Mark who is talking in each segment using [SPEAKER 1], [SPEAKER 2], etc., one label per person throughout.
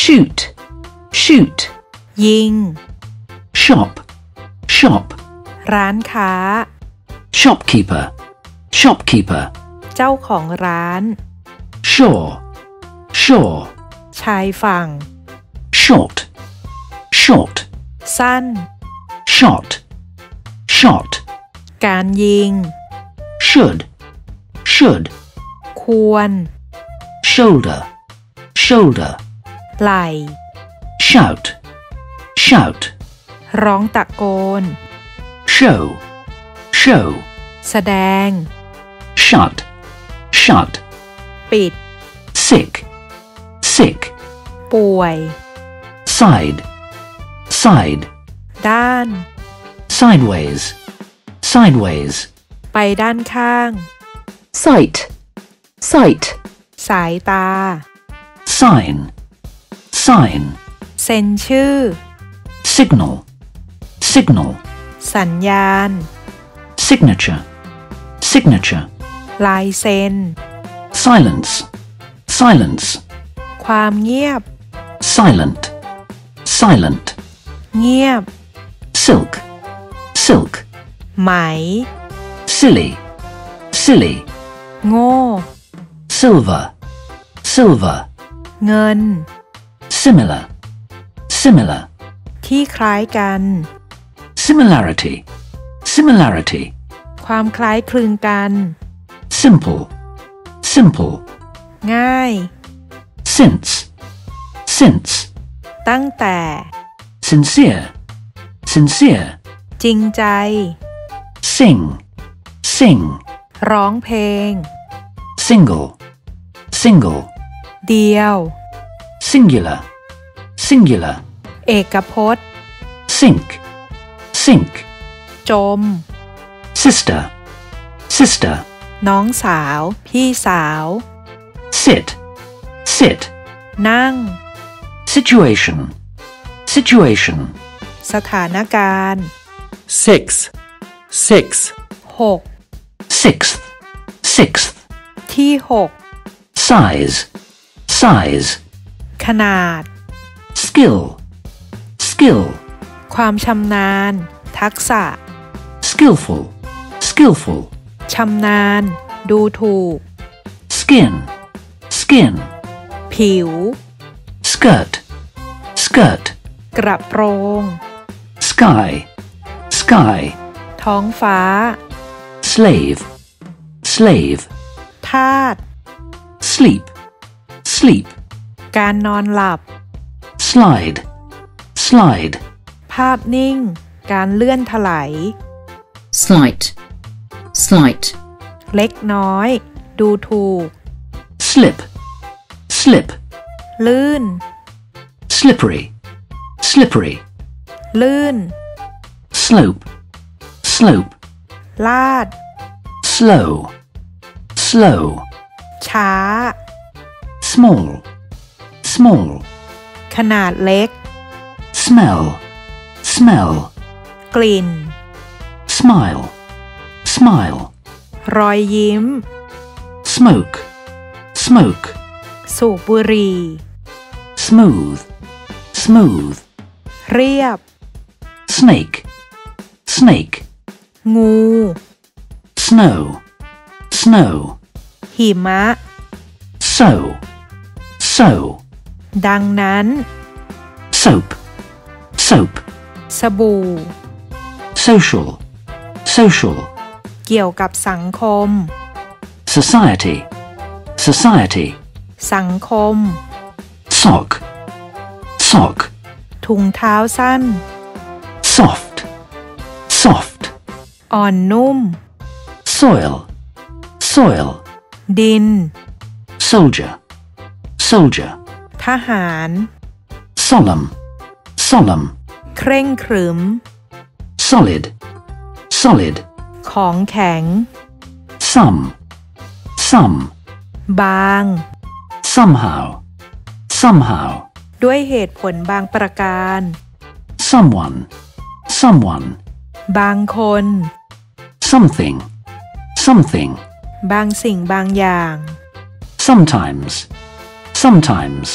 [SPEAKER 1] shoot shoot
[SPEAKER 2] ยิง
[SPEAKER 1] shop shop
[SPEAKER 2] ร้านค้า
[SPEAKER 1] shopkeeper shopkeeper
[SPEAKER 2] เจ้าของร้าน
[SPEAKER 1] shore shore
[SPEAKER 2] ชายฝั่ง
[SPEAKER 1] short short
[SPEAKER 2] สั้น
[SPEAKER 1] shot shot
[SPEAKER 2] การยิง
[SPEAKER 1] should should
[SPEAKER 2] ควร
[SPEAKER 1] shoulder shoulder
[SPEAKER 2] ไหล่
[SPEAKER 1] shout shout
[SPEAKER 2] ร้องตะโกน
[SPEAKER 1] show show
[SPEAKER 2] แสดง
[SPEAKER 1] shut shut
[SPEAKER 2] ปิด
[SPEAKER 1] sick sick
[SPEAKER 2] ป่วย
[SPEAKER 1] side side
[SPEAKER 2] ด้าน
[SPEAKER 1] sideways sideways
[SPEAKER 2] ไปด้านข้าง
[SPEAKER 1] sight sight
[SPEAKER 2] สายตา
[SPEAKER 1] sign sign
[SPEAKER 2] เซ็นชื่อ
[SPEAKER 1] signal signal
[SPEAKER 2] สัญญาณ
[SPEAKER 1] signature signature
[SPEAKER 2] ลายเซ็น
[SPEAKER 1] silence silence
[SPEAKER 2] ความเงียบ
[SPEAKER 1] silent silent
[SPEAKER 2] เงียบ
[SPEAKER 1] silk silk
[SPEAKER 2] ไหม
[SPEAKER 1] silly silly
[SPEAKER 2] โง่
[SPEAKER 1] silver silver
[SPEAKER 2] เงิน
[SPEAKER 1] similar similar
[SPEAKER 2] ที่คล้ายกัน
[SPEAKER 1] similarity similarity
[SPEAKER 2] ความคล้ายคลึงกัน
[SPEAKER 1] simple simple
[SPEAKER 2] ง่าย
[SPEAKER 1] since since
[SPEAKER 2] ตั้งแต่
[SPEAKER 1] sincere sincere
[SPEAKER 2] จริงใจ
[SPEAKER 1] sing sing
[SPEAKER 2] ร้องเพลง
[SPEAKER 1] single single
[SPEAKER 2] เดียว
[SPEAKER 1] singular singular
[SPEAKER 2] เอกพจน์
[SPEAKER 1] sink sink
[SPEAKER 2] จม
[SPEAKER 1] sister sister
[SPEAKER 2] น้องสาว พี่สาว
[SPEAKER 1] sit sit
[SPEAKER 2] นั่ง
[SPEAKER 1] situation situation
[SPEAKER 2] สถานการณ์
[SPEAKER 3] six, six,
[SPEAKER 2] 6
[SPEAKER 1] sixth sixth
[SPEAKER 2] ที่6
[SPEAKER 1] size size
[SPEAKER 2] ขนาด
[SPEAKER 1] skill skill
[SPEAKER 2] ความชำนาญ ทักษะ
[SPEAKER 1] skillful skillful
[SPEAKER 2] ชำนาญ ดูถูก
[SPEAKER 1] skin skin
[SPEAKER 2] ผิว
[SPEAKER 1] skirt skirt
[SPEAKER 2] กระโปรง
[SPEAKER 1] sky sky
[SPEAKER 2] ท้องฟ้า
[SPEAKER 1] slave slave
[SPEAKER 2] ทาส
[SPEAKER 1] sleep sleep
[SPEAKER 2] การนอนหลับ
[SPEAKER 1] slide slide
[SPEAKER 2] ภาพนิ่ง การเลื่อนถลาย
[SPEAKER 4] slight, slight,
[SPEAKER 2] เล็กน้อย ดูถูก
[SPEAKER 1] slip slip
[SPEAKER 2] ลื่น
[SPEAKER 1] slippery slippery
[SPEAKER 2] ลื่น
[SPEAKER 1] slope slope
[SPEAKER 2] ลาด
[SPEAKER 1] slow slow
[SPEAKER 2] ช้า
[SPEAKER 1] small small
[SPEAKER 2] ขนาดเล็ก
[SPEAKER 1] smell smell
[SPEAKER 2] กลิ่น
[SPEAKER 1] smile smile
[SPEAKER 2] รอยยิ้ม
[SPEAKER 1] smoke smoke
[SPEAKER 2] สูบบุหรี่
[SPEAKER 1] smooth smooth
[SPEAKER 2] เรียบ
[SPEAKER 1] snake snake
[SPEAKER 2] งู
[SPEAKER 1] snow snow
[SPEAKER 2] หิมะ
[SPEAKER 1] so so
[SPEAKER 2] ดังนั้น
[SPEAKER 1] soap soap
[SPEAKER 2] สบู่
[SPEAKER 1] social social
[SPEAKER 2] เกี่ยวกับสังคม
[SPEAKER 1] society society
[SPEAKER 2] สังคม
[SPEAKER 1] sock sock
[SPEAKER 2] ถุงเท้าสั้น
[SPEAKER 1] soft soft
[SPEAKER 2] อ่อนนุ่ม
[SPEAKER 1] soil soil
[SPEAKER 2] ดิน
[SPEAKER 1] soldier soldier
[SPEAKER 2] ทหาร
[SPEAKER 1] solemn solemn
[SPEAKER 2] เคร่งขรึม
[SPEAKER 1] solid solid
[SPEAKER 2] ของแข็ง
[SPEAKER 1] some some
[SPEAKER 2] บาง
[SPEAKER 1] somehow somehow
[SPEAKER 2] ด้วยเหตุผลบางประการ
[SPEAKER 1] someone someone
[SPEAKER 2] บางคน
[SPEAKER 1] something something
[SPEAKER 2] บางสิ่งบางอย่าง
[SPEAKER 1] sometimes sometimes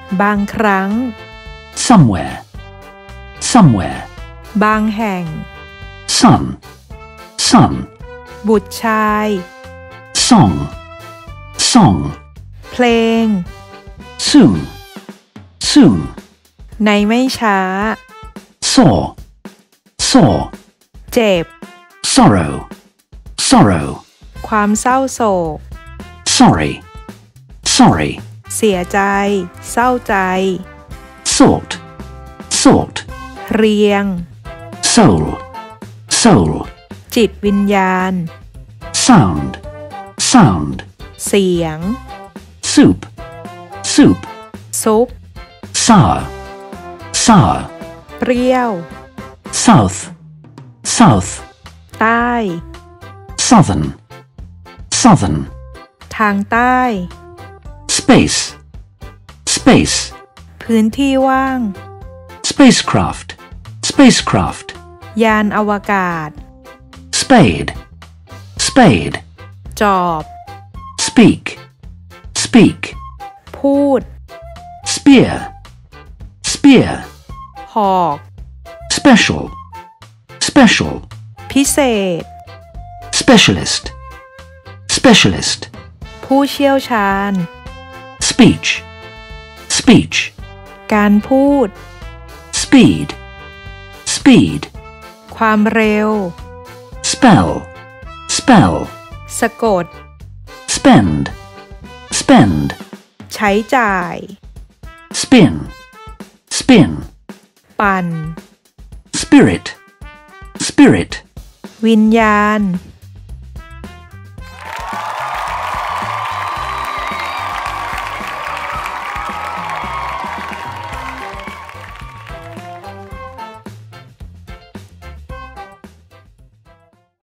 [SPEAKER 2] บางครั้ง
[SPEAKER 1] somewhere, somewhere,
[SPEAKER 2] บางแห่ง
[SPEAKER 1] sun, sun,
[SPEAKER 2] บุตรชาย
[SPEAKER 1] song, song,
[SPEAKER 2] เพลง
[SPEAKER 1] soon, soon,
[SPEAKER 2] ในไม่ช้า
[SPEAKER 1] saw, saw,
[SPEAKER 2] เจ็บ
[SPEAKER 1] sorrow, sorrow,
[SPEAKER 2] ความเศร้าโศก
[SPEAKER 1] sorry, sorry,
[SPEAKER 2] เสียใจ เศร้าใจ
[SPEAKER 1] sort, sort,
[SPEAKER 2] เรียง
[SPEAKER 1] soul, soul,
[SPEAKER 2] จิตวิญญาณ
[SPEAKER 1] sound, sound,
[SPEAKER 2] เสียง
[SPEAKER 1] soup, soup,
[SPEAKER 2] ซุป
[SPEAKER 1] sour, sour,
[SPEAKER 2] เปรี้ยว
[SPEAKER 1] south, south,
[SPEAKER 2] ใต้
[SPEAKER 1] southern, southern,
[SPEAKER 2] ทางใต้
[SPEAKER 1] space, space,
[SPEAKER 2] พื้นที่ว่าง
[SPEAKER 1] spacecraft, spacecraft,
[SPEAKER 2] ยานอวกาศ
[SPEAKER 1] spade, spade,
[SPEAKER 2] จอบ
[SPEAKER 1] speak, speak,
[SPEAKER 2] พูด
[SPEAKER 1] spear, spear,
[SPEAKER 2] หอก
[SPEAKER 1] special, special,
[SPEAKER 2] พิเศษ
[SPEAKER 1] specialist, specialist,
[SPEAKER 2] ผู้เชี่ยวชาญ
[SPEAKER 1] speech, speech,
[SPEAKER 2] การพูด
[SPEAKER 1] speed, speed,
[SPEAKER 2] ความเร็ว
[SPEAKER 1] spell, spell,
[SPEAKER 2] สะกด
[SPEAKER 1] spend, spend,
[SPEAKER 2] ใช้จ่าย
[SPEAKER 1] spin, spin,
[SPEAKER 2] ปั่น
[SPEAKER 1] spirit, spirit,
[SPEAKER 2] วิญญาณ